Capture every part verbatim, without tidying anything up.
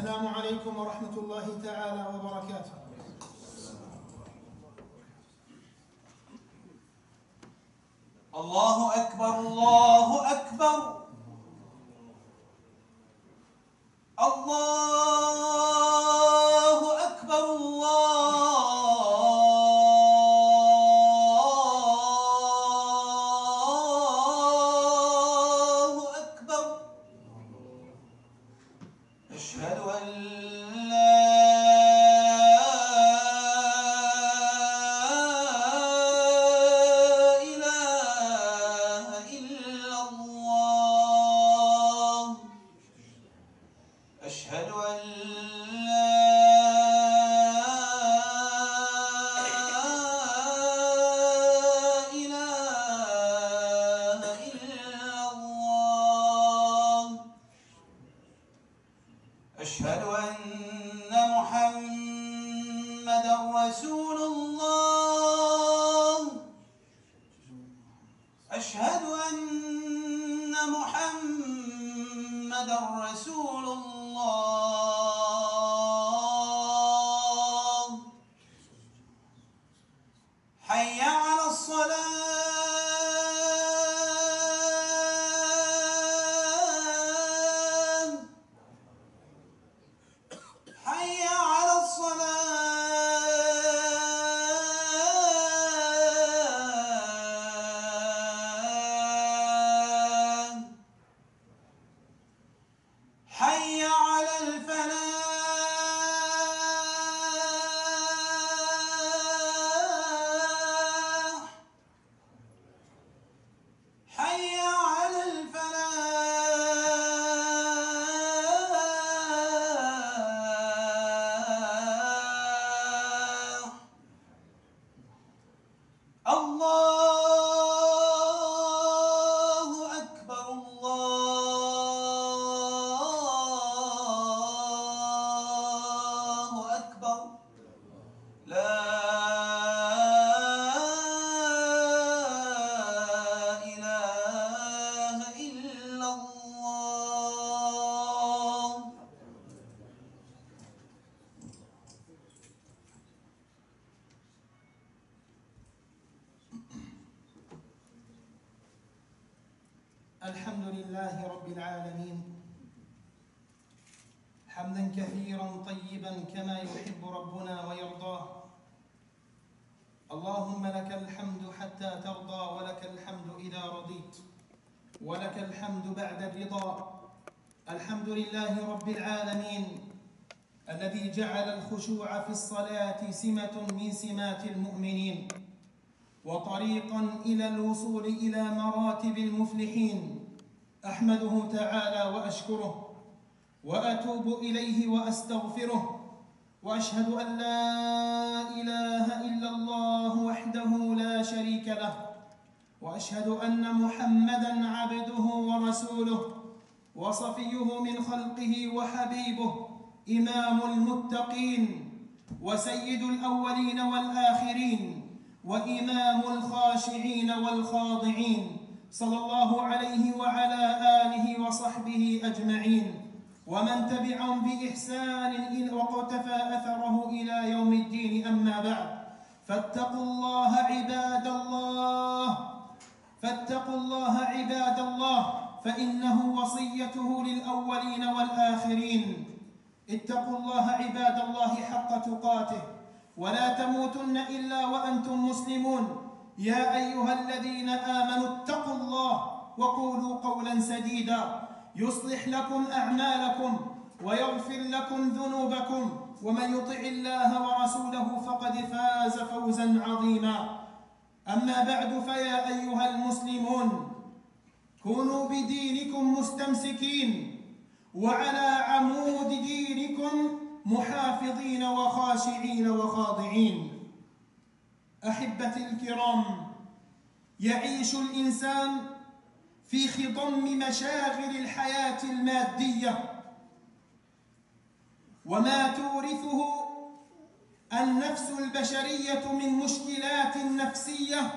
السلام عليكم ورحمة الله تعالى وبركاته. الله أكبر الله أكبر الله أكبر الله أكبر. أشهد أن لا إله إلا الله. أشهد أن لا إله إلا الله. أشهد أن محمدًا رسول الله. أشهد أن محمدًا رسول الله. حي على الصلاة. حي على الصلاة. حي على الفلاح. حي على الفلاح. الله أكبر الله أكبر. لا إله إلا الله. الحمد لله رب العالمين، حمدا كثيرا طيبا كما يحب ربنا ويرضاه. اللهم لك الحمد حتى ترضى، ولك الحمد إذا رضيت، ولك الحمد بعد الرضا. الحمد لله رب العالمين الذي جعل الخشوع في الصلاة سمة من سمات المؤمنين، وطريقا إلى الوصول إلى مراتب المفلحين. أحمده تعالى وأشكره وأتوب إليه وأستغفره، وأشهد أن لا إله إلا الله وحده لا شريك له، وأشهد أن محمدًا عبده ورسوله وصفيه من خلقه وحبيبه، إمام المتقين وسيد الأولين والآخرين وإمام الخاشعين والخاضعين، صلى الله عليه وعلى آله وصحبه أجمعين، ومن تبعهم بإحسان وقتفى أثره إلى يوم الدين. أما بعد، فاتقوا الله عباد الله، فاتقوا الله عباد الله، فإنه وصيته للأولين والآخرين. اتقوا الله عباد الله حق تقاته، ولا تموتن إلا وأنتم مسلمون. يا أيها الذين آمنوا اتقوا الله وقولوا قولا سديدا يصلح لكم أعمالكم ويغفر لكم ذنوبكم، ومن يطع الله ورسوله فقد فاز فوزا عظيما. أما بعد، فيا أيها المسلمون، كونوا بدينكم مستمسكين، وعلى عمود دينكم محافظين وخاشعين وخاضعين. أحبتي الكرام، يعيش الإنسان في خضم مشاغل الحياة المادية، وما تورثه النفس البشرية من مشكلات نفسية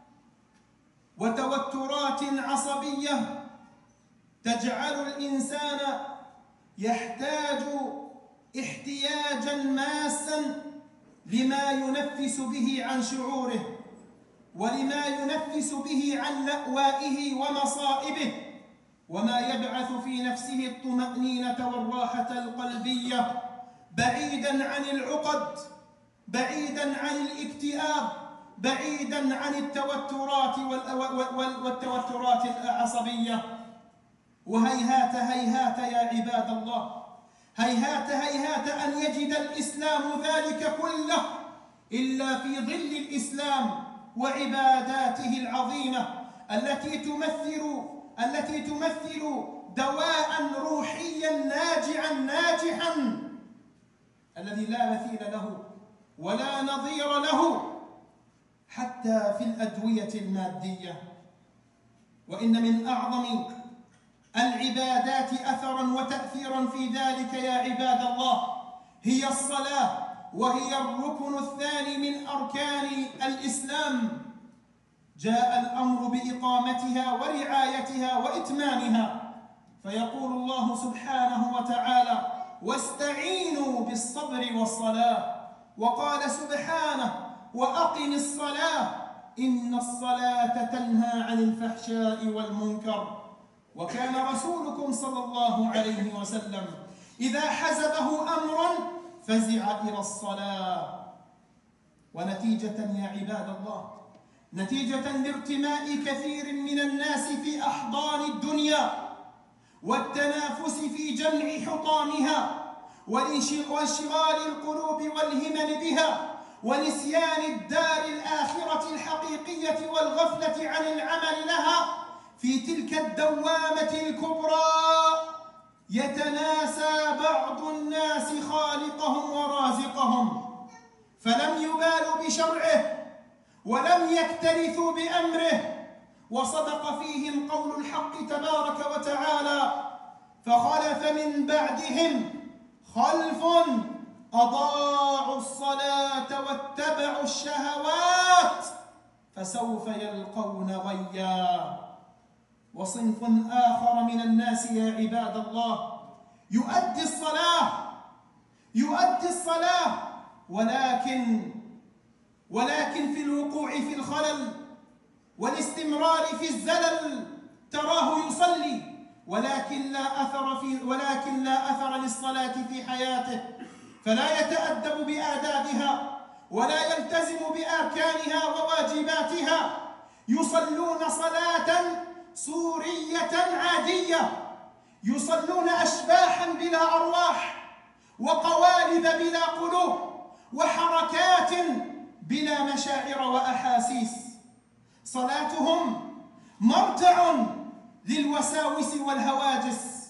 وتوترات عصبية تجعل الإنسان يحتاج احتياجا ماسا لما ينفس به عن شعوره ولما ينفس به عن لأوائه ومصائبه، وما يبعث في نفسه الطمأنينة والراحة القلبية، بعيدا عن العقد، بعيدا عن الاكتئاب، بعيدا عن التوترات والتوترات العصبية. وهيهات هيهات يا عباد الله، هيهات هيهات أن يجد الإسلام ذلك كله إلا في ظل الإسلام وعباداته العظيمة التي تمثل التي تمثل دواء روحيا ناجعا ناجحا الذي لا مثيل له ولا نظير له حتى في الأدوية المادية. وإن من أعظم العبادات أثرا وتأثيرا في ذلك يا عباد الله هي الصلاة، وهي الركن الثاني من أركان الإسلام. جاء الأمر بإقامتها ورعايتها وإتمامها، فيقول الله سبحانه وتعالى: واستعينوا بالصبر والصلاة. وقال سبحانه: وأقم الصلاة إن الصلاة تنهى عن الفحشاء والمنكر. وكان رسولكم صلى الله عليه وسلم إذا حزبه أمر فزع إلى الصلاة. ونتيجة يا عباد الله، نتيجة لارتماء كثير من الناس في أحضان الدنيا والتنافس في جمع حطامها وانشغال القلوب والهمم بها ونسيان الدار الآخرة الحقيقية والغفلة عن العمل لها، في تلك الدوامة الكبرى يتناسى بعض الناس خالقهم ورازقهم، فلم يبالوا بشرعه ولم يكترثوا بأمره. وصدق فيهم قول الحق تبارك وتعالى: فخلف من بعدهم خلف أضاعوا الصلاة واتبعوا الشهوات فسوف يلقون غيا. وصنف آخر من الناس يا عباد الله يؤدي الصلاة يؤدي الصلاة ولكن ولكن في الوقوع في الخلل والاستمرار في الزلل. تراه يصلي ولكن لا أثر في ولكن لا أثر للصلاة في حياته، فلا يتأدب بآدابها ولا يلتزم بأركانها وواجباتها. يصلون صلاة سورية عادية، يصلون أشباحا بلا أرواح، وقوالب بلا قلوب، وحركات بلا مشاعر وأحاسيس. صلاتهم مرتع للوساوس والهواجس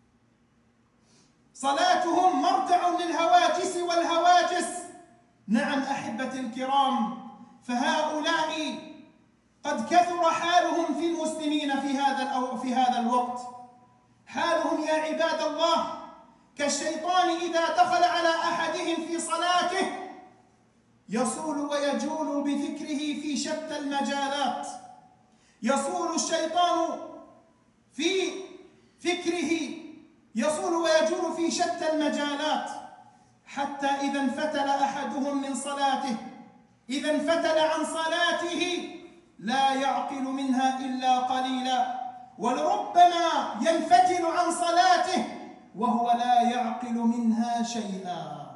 صلاتهم مرتع للهواجس والهواجس نعم أحبتي الكرام، فهؤلاء قد كثر حالهم في المسلمين في هذا أو في هذا الوقت. حالهم يا عباد الله كالشيطان إذا دخل على أحدهم في صلاته يصول ويجول بفكره في شتى المجالات. يصول الشيطان في فكره يصول ويجول في شتى المجالات، حتى إذا انفتل أحدهم من صلاته إذا انفتل عن صلاته لا يعقل منها إلا قليلا، ولربما ينفتل عن صلاته وهو لا يعقل منها شيئا.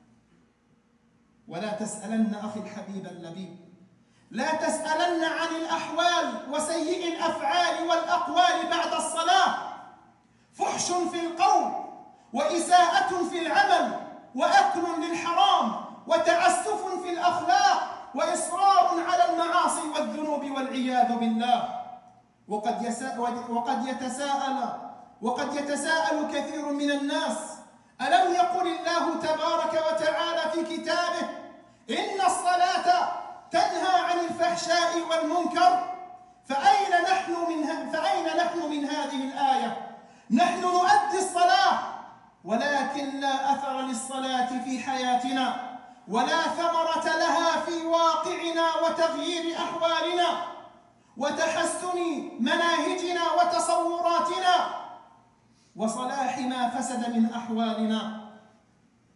ولا تسألن أخي الحبيب اللبيب، لا تسألن عن الأحوال وسيء الأفعال والأقوال بعد الصلاة. فحش في القول وإساءة في العمل وأكل للحرام وتعسف في الأخلاق وإصرار على المعاصي والذنوب والعياذ بالله. وقد وقد يتساءل وقد يتساءل كثير من الناس: ألم يقل الله تبارك وتعالى في كتابه إن الصلاة تنهى عن الفحشاء والمنكر؟ فأين نحن من فأين نحن من هذه الآية؟ نحن نؤدي الصلاة ولكن لا أثر للصلاة في حياتنا ولا ثمرة لها في واقعنا وتغيير أحوالنا وتحسن مناهجنا وتصوراتنا وصلاح ما فسد من أحوالنا.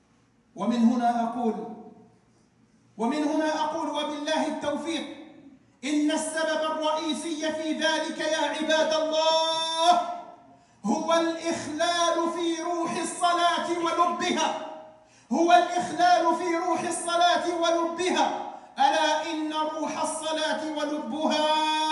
ومن هنا أقول ومن هنا أقول وبالله التوفيق، إن السبب الرئيسي في ذلك يا عباد الله هو الإخلال في روح الصلاة ولبها، هو الإخلال في روح الصلاة ولبها. ألا إن روح الصلاة ولبها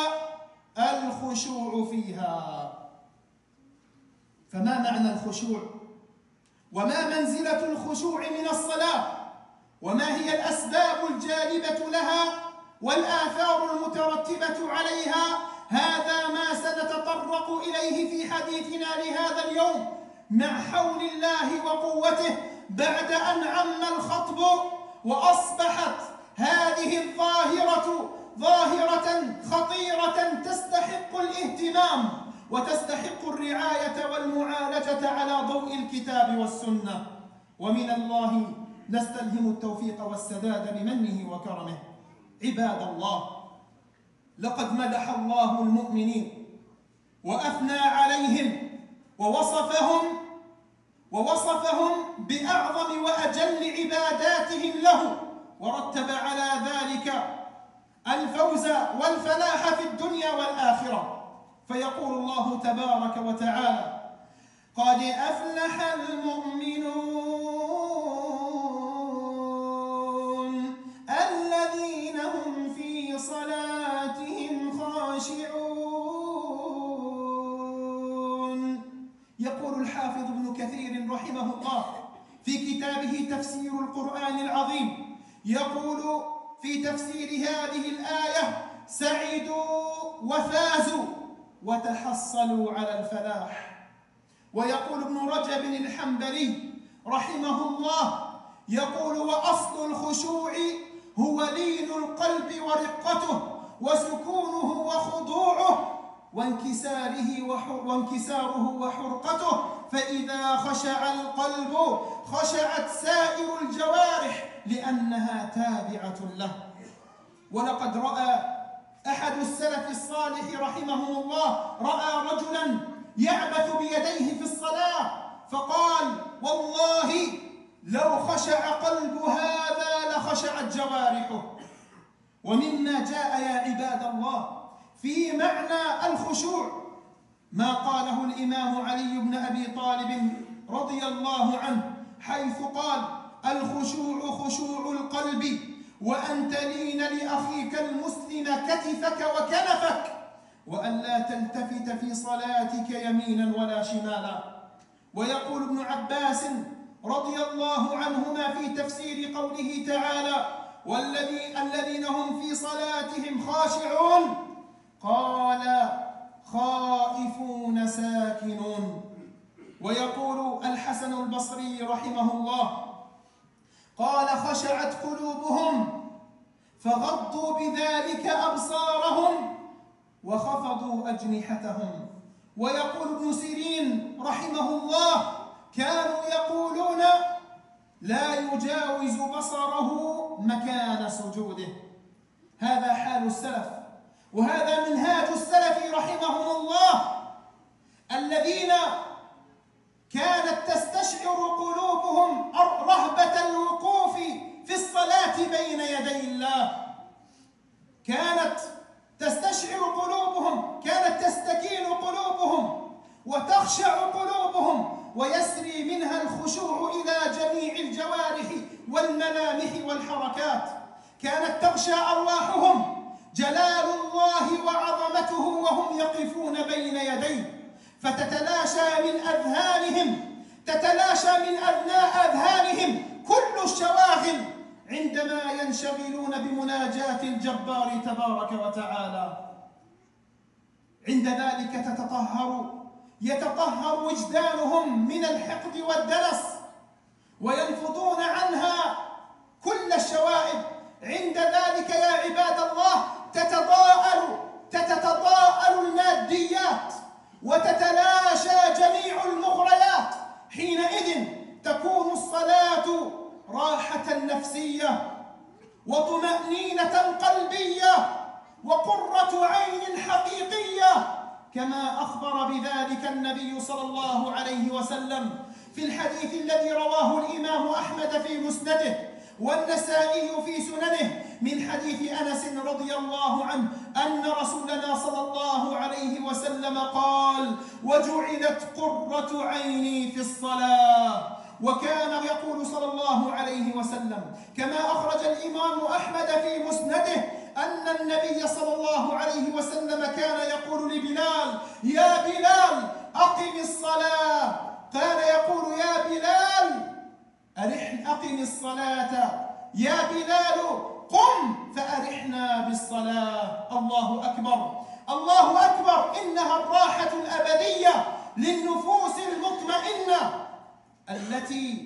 الخشوع فيها. فما معنى الخشوع؟ وما منزلة الخشوع من الصلاة؟ وما هي الأسباب الجالبة لها والآثار المترتبة عليها؟ هذا ما سنتطرق إليه في حديثنا لهذا اليوم مع حول الله وقوته، بعد أن عم الخطب وأصبحت هذه الظاهرة ظاهرة خطيرة تستحق الاهتمام وتستحق الرعاية والمعالجة على ضوء الكتاب والسنة. ومن الله نستلهم التوفيق والسداد بمنه وكرمه. عباد الله، لقد مدح الله المؤمنين وأثنى عليهم ووصفهم ووصفهم بأعظم وأجل عباداتهم له، ورتب على ذلك الفوز والفلاح في الدنيا والآخرة. فيقول الله تبارك وتعالى: قد أفلح المؤمنون الذين هم في صلاتهم خاشعون. يقول الحافظ ابن كثير رحمه الله في كتابه تفسير القرآن العظيم، يقول في تفسير هذه الآية: سعدوا وفازوا وتحصلوا على الفلاح. ويقول ابن رجب الحنبلي رحمه الله، يقول: وأصل الخشوع هو لين القلب ورقته وسكونه وخضوعه وانكساره وانكساره وحرقته، فإذا خشع القلب خشعت سائر الجوارح لأنها تابعة له. ولقد رأى أحد السلف الصالح رحمه الله رأى رجلا يعبث بيديه في الصلاة، فقال: والله لو خشع قلب هذا لخشعت جوارحه. ومما جاء يا عباد الله في معنى الخشوع ما قاله الإمام علي بن أبي طالب رضي الله عنه، حيث قال: الخشوع خشوع القلب وأن تلين لأخيك المسلم كتفك وكنفك، وأن لا تلتفت في صلاتك يمينا ولا شمالا. ويقول ابن عباس رضي الله عنهما في تفسير قوله تعالى: والذي الذين هم في صلاتهم خاشعون، قال: خائفون ساكنون. ويقول الحسن البصري رحمه الله قال: خشعت قلوبهم فغضوا بذلك أبصارهم وخفضوا أجنحتهم. ويقول ابن سيرين رحمه الله: كانوا يقولون لا يجاوز بصره مكان سجوده. هذا حال السلف، وهذا منهاج السلف رحمهم الله، الذين كانت تستشعر قلوبهم رهبة الوقوف في الصلاة بين يدي الله، كانت تستشعر قلوبهم، كانت تستكين قلوبهم وتخشع قلوبهم ويسري منها الخشوع إلى جميع الجوارح والملامح والحركات. كانت تغشى أرواحهم جلال الله وعظمته وهم يقفون بين يديه، فتتلاشى من أذهانهم تتلاشى من أبناء أذهانهم كل الشواغل عندما ينشغلون بمناجاة الجبار تبارك وتعالى. عند ذلك تتطهر يتطهر وجدانهم من الحقد والدنس وينفضون عنها كل الشوائب. عند ذلك يا عباد الله تتضاءل تتضاءل الماديات وتتلاشى جميع المغريات. حينئذ تكون الصلاة راحة نفسية وطمأنينة قلبية وقرة عين حقيقية، كما أخبر بذلك النبي صلى الله عليه وسلم في الحديث الذي رواه الإمام أحمد في مسنده والنسائي في سننه من حديث أنس رضي الله عنه أن رسولنا صلى الله عليه وسلم قال: وجعلت قرة عيني في الصلاة. وكان يقول صلى الله عليه وسلم كما أخرج الإمام أحمد في مسنده أن النبي صلى الله عليه وسلم كان يقول لبلال: يا بلال أقم الصلاة. كان يقول: يا بلال أرح أقم الصلاة، يا بلال قم فأرحنا بالصلاة. الله أكبر، الله أكبر. إنها الراحة الأبدية للنفوس المطمئنة التي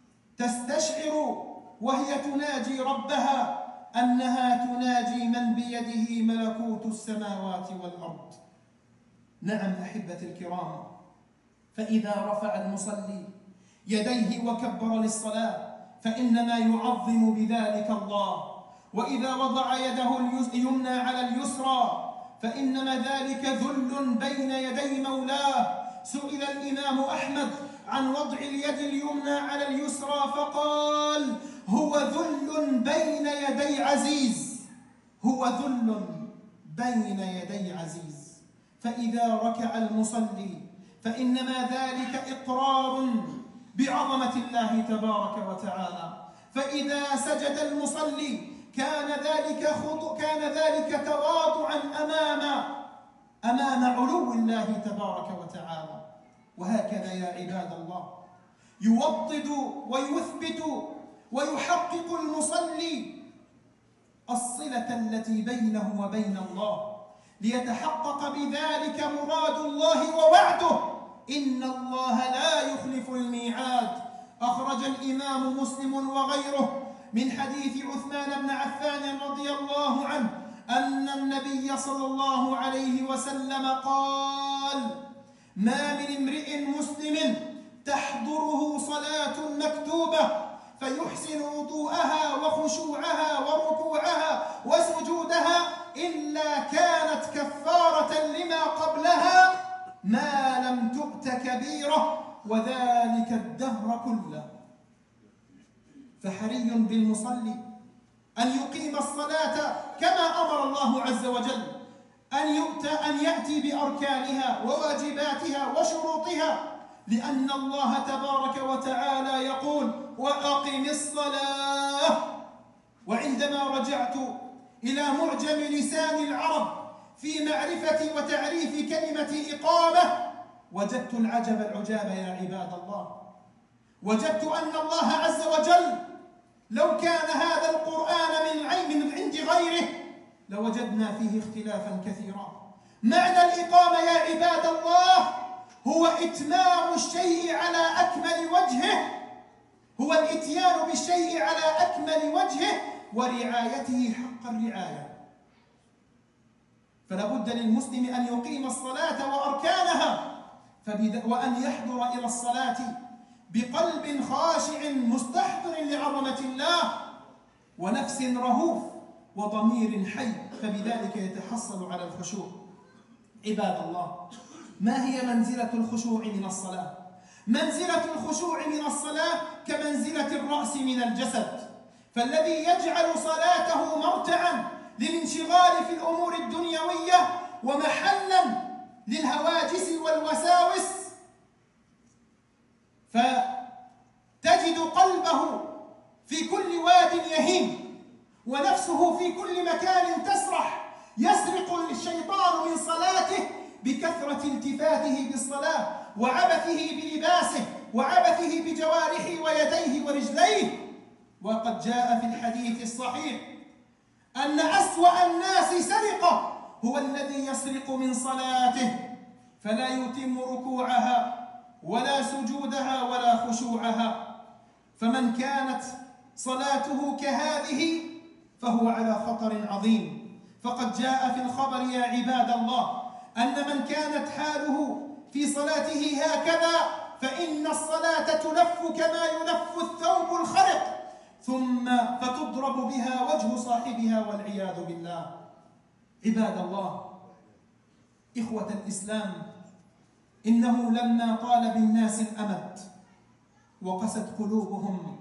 تستشعر وهي تناجي ربها أنها تناجي من بيده ملكوت السماوات والأرض. نعم أحبتي الكرام، فإذا رفع المصلي يديه وكبر للصلاة فإنما يعظم بذلك الله، وإذا وضع يده اليمنى على اليسرى فإنما ذلك ذل بين يدي مولاه. سئل الإمام أحمد عن وضع اليد اليمنى على اليسرى فقال: هو ذل بين يدي عزيز، هو ذل بين يدي عزيز. فإذا ركع المصلي فإنما ذلك إقرار بعظمة الله تبارك وتعالى. فإذا سجد المصلي كان ذلك خطو كان ذلك تواضعا أمام أمام علو الله تبارك وتعالى. وهكذا يا عباد الله يوطد ويثبت ويحقق المصلي الصلة التي بينه وبين الله، ليتحقق بذلك مراد الله ووعده: إن الله لا يخلف الميعاد. أخرج الإمام مسلم وغيره من حديث عثمان بن عفان رضي الله عنه أن النبي صلى الله عليه وسلم قال: ما من امرئ مسلم تحضره صلاة مكتوبة فيحسن وضوءها وخشوعها وركوعها وسجودها إلا كانت كفارة لما قبلها ما لم تؤت كبيرة، وذلك الدهر كله. فحري بالمصلي أن يقيم الصلاة كما أمر الله عز وجل، أن يؤتى أن يأتي بأركانها وواجباتها وشروطها، لأن الله تبارك وتعالى يقول: وأقم الصلاة. وعندما رجعت إلى معجم لسان العرب في معرفة وتعريف كلمة إقامة وجدت العجب العجاب يا عباد الله. وجدت أن الله عز وجل لو كان هذا القرآن من عند غيره لوجدنا فيه اختلافا كثيرا. معنى الإقامة يا عباد الله هو إتمام الشيء على أكمل وجهه، هو الإتيان بالشيء على أكمل وجهه ورعايته حق الرعاية. فلا بد للمسلم أن يقيم الصلاة وأركانها وأن يحضر إلى الصلاة بقلب خاشع مستحضر لعظمة الله ونفس رهوف وضمير حي، فبذلك يتحصل على الخشوع. عباد الله، ما هي منزلة الخشوع من الصلاة؟ منزلة الخشوع من الصلاة كمنزلة الرأس من الجسد، فالذي يجعل صلاته مرتعا للانشغال في الأمور الدنيوية ومحلا للهواجس والوساوس، فتجد قلبه في كل واد يهيم ونفسه في كل مكان تسرح. يسرق الشيطان من صلاته بكثرة التفاته بالصلاة وعبثه بلباسه وعبثه بجوارحه ويديه ورجليه. وقد جاء في الحديث الصحيح أن أسوأ الناس سرقة هو الذي يسرق من صلاته فلا يتم ركوعها ولا سجودها ولا خشوعها. فمن كانت صلاته كهذه فهو على خطر عظيم. فقد جاء في الخبر يا عباد الله أن من كانت حاله في صلاته هكذا فإن الصلاة تلف كما يلف الثوب الخرق ثم فتضرب بها وجه صاحبها والعياذ بالله. عباد الله، إخوة الإسلام، إنه لما طال بالناس الأمد وقست قلوبهم،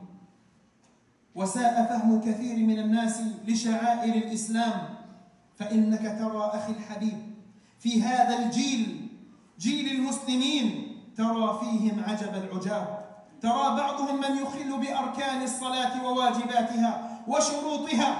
وساء فهم كثير من الناس لشعائر الإسلام. فإنك ترى أخي الحبيب في هذا الجيل، جيل المسلمين، ترى فيهم عجب العجاب. ترى بعضهم من يخل بأركان الصلاة وواجباتها وشروطها.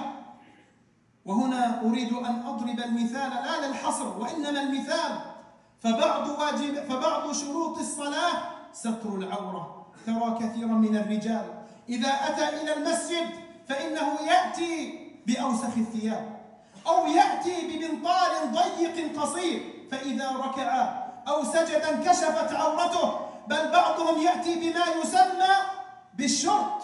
وهنا أريد أن أضرب المثال لا للحصر وإنما المثال. فبعض, واجب فبعض شروط الصلاة ستر العورة. ترى كثيرا من الرجال إذا أتى إلى المسجد فإنه يأتي بأوسخ الثياب، أو يأتي ببنطال ضيق قصير، فإذا ركع أو سجد انكشفت عورته. بل بعضهم يأتي بما يسمى بالشرط.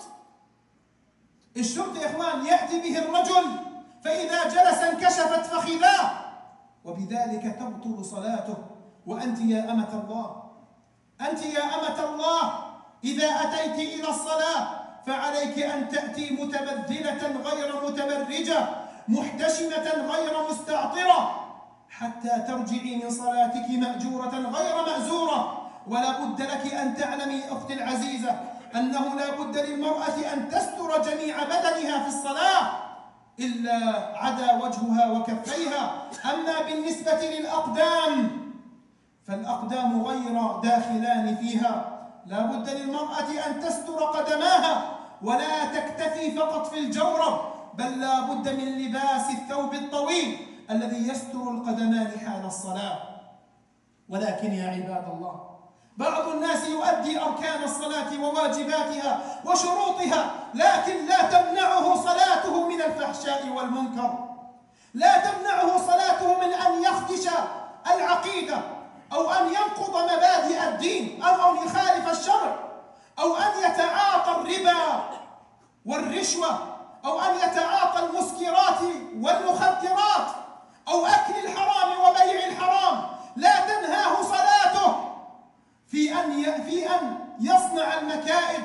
الشرط يا إخوان يأتي به الرجل فإذا جلس انكشفت فخذاه، وبذلك تبطل صلاته. وأنت يا أمة الله، أنت يا أمة الله، إذا أتيت إلى الصلاة فعليك أن تأتي متبذلة غير متبرجة، محتشمة غير مستعطرة، حتى ترجعي من صلاتك مأجورة غير مأزورة. ولا بد لك أن تعلمي أختي العزيزة أنه لا بد للمرأة أن تستر جميع بدنها في الصلاة إلا عدا وجهها وكفيها. أما بالنسبة للأقدام فالأقدام غير داخلان فيها. لا بد للمرأة أن تستر قدماها ولا تكتفي فقط في الجورب، بل لا بد من لباس الثوب الطويل الذي يستر القدمان حال الصلاة. ولكن يا عباد الله، بعض الناس يؤدي أركان الصلاة وواجباتها وشروطها، لكن لا تمنعه صلاته من الفحشاء والمنكر، لا تمنعه صلاته من أن يخدش العقيدة، أو أن ينقض مبادئ الدين، أو أن يخالف الشرع، أو أن يتعاطى الربا والرشوة، أو أن يتعاطى المسكرات والمخدرات، أو أكل الحرام وبيع الحرام. لا تنهاه صلاته في أن في أن يصنع المكائد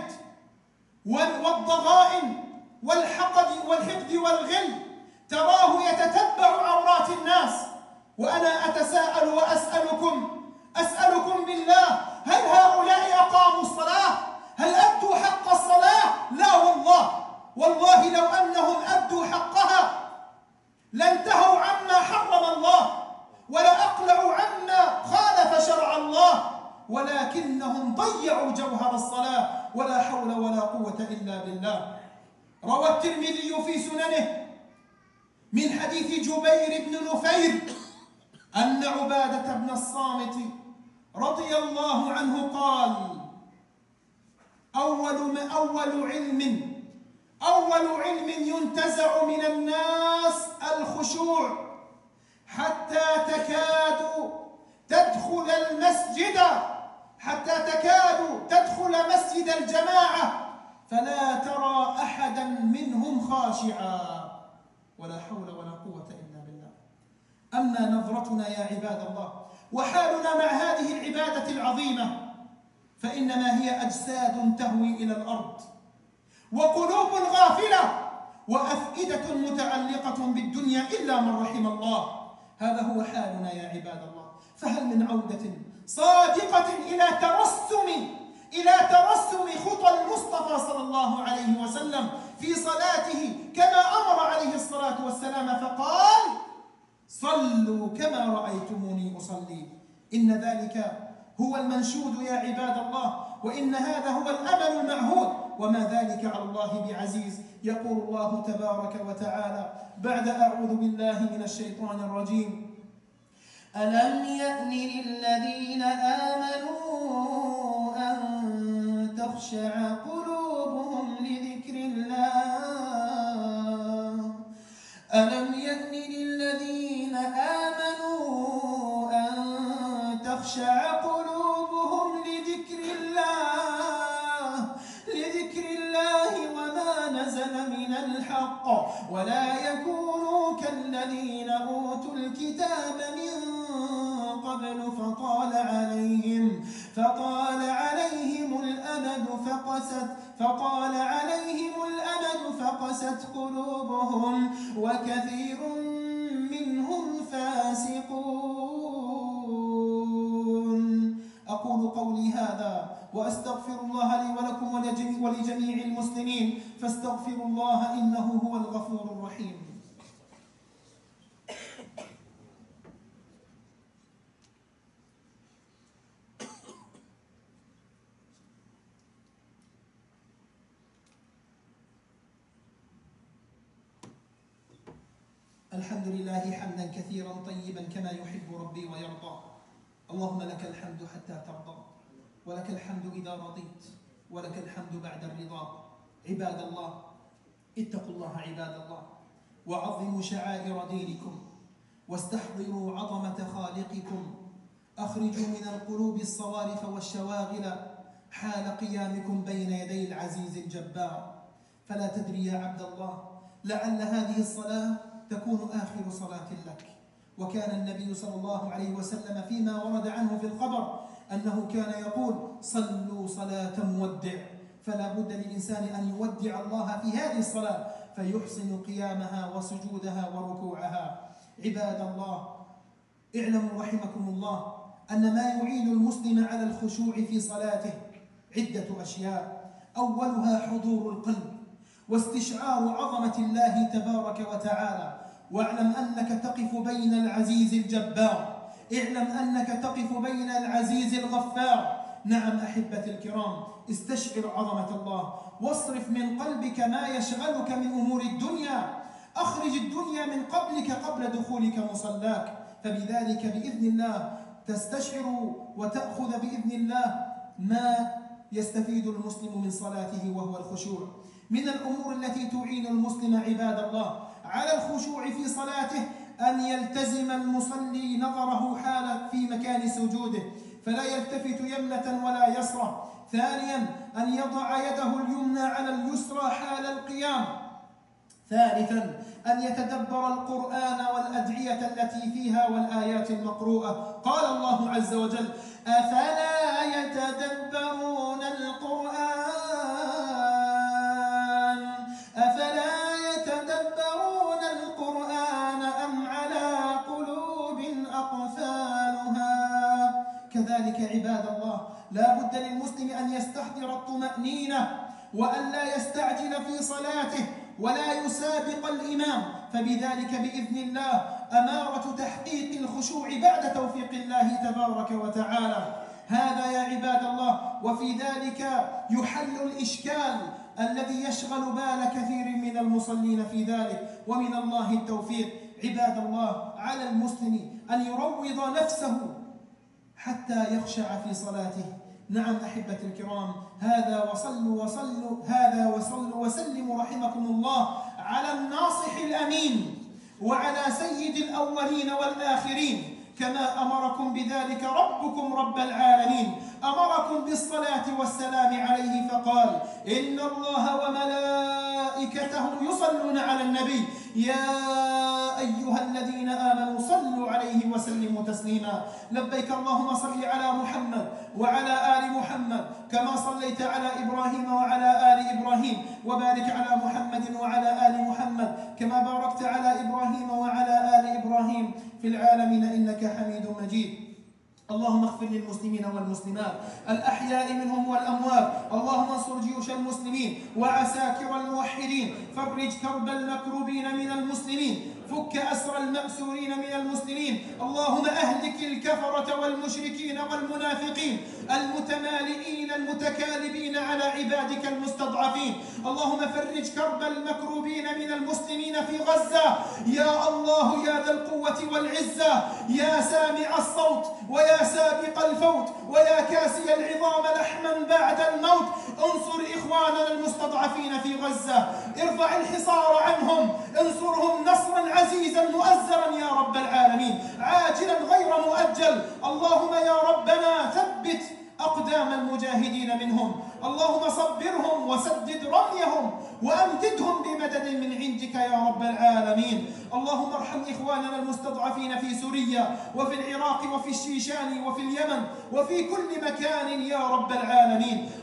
والضغائن والحقد والحقد والغل. تراه يتتبع عورات الناس. وأنا أتساءل وأسألكم أسألكم بالله، هل هؤلاء أقاموا الصلاة؟ هل أدوا حق الصلاة؟ لا والله، والله لو أنهم أدوا حقها لانتهوا عما حرم الله ولا أقلعوا عما خالف شرع الله، ولكنهم ضيعوا جوهر الصلاة. ولا حول ولا قوة إلا بالله. روى الترمذي في سننه من حديث جبير بن نفير أن عبادة بن الصامت رضي الله عنه قال: أول أول علم أول علم ينتزع من الناس الخشوع، حتى تكاد تدخل المسجد حتى تكاد تدخل مسجد الجماعة فلا ترى أحدا منهم خاشعا. ولا حول ولا قوة إلا بالله. أما نظرتنا يا عباد الله وحالنا مع هذه العبادة العظيمة فإنما هي أجساد تهوي إلى الأرض، وقلوب غافلة، وأفئدة متعلقة بالدنيا إلا من رحم الله. هذا هو حالنا يا عباد الله. فهل من عودة صادقة إلى ترسم إلى ترسم خطى المصطفى صلى الله عليه وسلم في صلاته كما أمر عليه الصلاة والسلام فقال: صلوا كما رأيتموني أصلي. إن ذلك هو المنشود يا عباد الله، وإن هذا هو الأمل المعهود، وما ذلك على الله بعزيز. يقول الله تبارك وتعالى بعد أعوذ بالله من الشيطان الرجيم: ألم يأن للذين آمنوا أن تخشع قلوبهم لذكر الله ألم يأن للذين آمنوا أن تخشع قلوبهم لذكر الله لذكر الله وما نزل من الحق ولا يكونوا كالذين أوتوا الكتاب من قبل فطال عليهم فطال عليهم الأمد فقست فطال عليهم الأمد فقست قلوبهم وكثير منهم فاسقون. أقول قولي هذا هذا وأستغفر الله لي ولكم ولجميع المسلمين فاستغفروا الله إنه هو الغفور الرحيم. الحمد لله حمدا كثيرا طيبا كما يحب ربي ويرضى. اللهم لك الحمد حتى ترضى، ولك الحمد إذا رضيت، ولك الحمد بعد الرضا. عباد الله، اتقوا الله عباد الله، وعظموا شعائر دينكم، واستحضروا عظمة خالقكم. أخرجوا من القلوب الصوارف والشواغل حال قيامكم بين يدي العزيز الجبار. فلا تدري يا عبد الله، لعل هذه الصلاة تكون آخر صلاة لك. وكان النبي صلى الله عليه وسلم فيما ورد عنه في الخبر أنه كان يقول: صلوا صلاة مودع. فلا بد للإنسان أن يودع الله في هذه الصلاة فيحسن قيامها وسجودها وركوعها. عباد الله، اعلموا رحمكم الله أن ما يعين المسلم على الخشوع في صلاته عدة أشياء. أولها حضور القلب واستشعار عظمة الله تبارك وتعالى. واعلم أنك تقف بين العزيز الجبار، اعلم أنك تقف بين العزيز الغفار. نعم أحبتي الكرام، استشعر عظمة الله، واصرف من قلبك ما يشغلك من أمور الدنيا. أخرج الدنيا من قبلك قبل دخولك مصلاك، فبذلك بإذن الله تستشعر وتأخذ بإذن الله ما يستفيد المسلم من صلاته وهو الخشوع. من الأمور التي تعين المسلم عباد الله على الخشوع في صلاته أن يلتزم المصلي نظره حال في مكان سجوده، فلا يلتفت يمنة ولا يسرى. ثانيا أن يضع يده اليمنى على اليسرى حال القيام. ثالثا أن يتدبر القرآن والأدعية التي فيها والآيات المقروءة. قال الله عز وجل: أفلا يتدبرون القرآن أفلا يتدبرون القرآن أم على قلوب أقفالها. كذلك عباد الله، لا بد للمسلم أن يستحضر الطمأنينة وأن لا يستعجل في صلاته ولا يسابق الإمام، فبذلك بإذن الله أمارة تحقيق الخشوع بعد توفيق الله تبارك وتعالى. هذا يا عباد الله، وفي ذلك يحل الإشكال الذي يشغل بال كثير من المصلين في ذلك، ومن الله التوفيق. عباد الله، على المسلم أن يروض نفسه حتى يخشع في صلاته. نعم أحبة الكرام، هذا وصلوا وصلوا هذا وصلوا وسلموا رحمكم الله على الناصح الأمين وعلى سيد الأولين والآخرين، كما أمركم بذلك ربكم رب العالمين. أمركم بالصلاة والسلام عليه فقال: إن الله وملائكته يصلون على النبي يا أيها الذين آمنوا صلوا عليه وسلموا تسليما. لبيك اللهم صل على محمد وعلى آل محمد كما صليت على إبراهيم وعلى آل إبراهيم، وبارك على محمد وعلى آل محمد كما باركت على إبراهيم وعلى آل إبراهيم في العالمين إنك حميد مجيد. اللهم اغفر للمسلمين والمسلمات الأحياء منهم والأموات. اللهم انصر جيوش المسلمين وعساكر الموحدين. فرج كرب المكروبين من المسلمين. فك أسر المأسورين من المسلمين. اللهم أهلك الكفرة والمشركين والمنافقين المتمالئين المتكالبين على عبادك المستضعفين. اللهم فرج كرب المكروبين من المسلمين في غزة. يا الله يا ذا القوة والعزة، يا سامع الصوت ويا سابق الفوت ويا كاسي العظام لحما بعد الموت، انصر إخواننا المستضعفين في غزة، ارفع الحصار عنهم، انصرهم نصرا عزيزا مؤزرا يا رب العالمين، عاجلا غير مؤجل. اللهم يا ربنا ثبت أقدام المجاهدين منهم، اللهم صبرهم وسدد رميهم وأمددهم بمدد من عندك يا رب العالمين. اللهم ارحم إخواننا المستضعفين في سوريا وفي العراق وفي الشيشان وفي اليمن وفي كل مكان يا رب العالمين.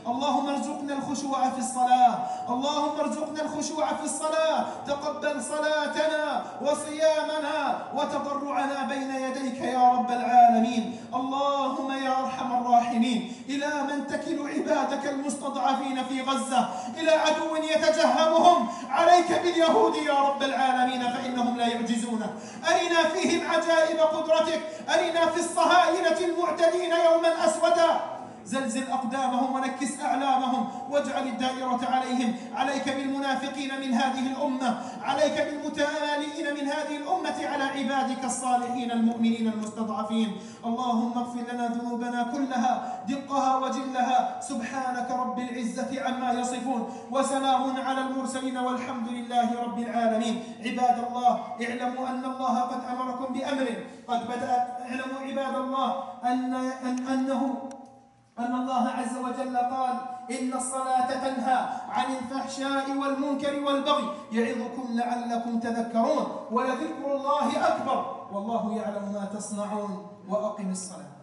اللهم ارزقنا الخشوع في الصلاة، اللهم ارزقنا الخشوع في الصلاة. تقبل صلاتنا وصيامنا وتضرعنا بين يديك يا رب العالمين. اللهم يا أرحم الراحمين، إلى من تكل عبادك المستضعفين في غزة؟ إلى عدو يتجهمهم، عليك باليهود يا رب العالمين فإنهم لا يعجزونك. أرنا فيهم عجائب قدرتك، أرنا في الصهاينة المعتدين يوما أسودا. زلزل أقدامهم ونكس أعلامهم واجعل الدائرة عليهم. عليك بالمنافقين من هذه الأمة، عليك بالمتآلئين من هذه الأمة على عبادك الصالحين المؤمنين المستضعفين. اللهم اغفر لنا ذنوبنا كلها دقها وجلها. سبحانك رب العزة عما يصفون، وسلام على المرسلين، والحمد لله رب العالمين. عباد الله، اعلموا أن الله قد أمركم بأمر قد بدأ. اعلموا عباد الله أن أن أنه أن الله عز وجل قال: إن الصلاة تنهى عن الفحشاء والمنكر والبغي يعظكم لعلكم تذكرون، ولذكر الله أكبر والله يعلم ما تصنعون. وأقم الصلاة.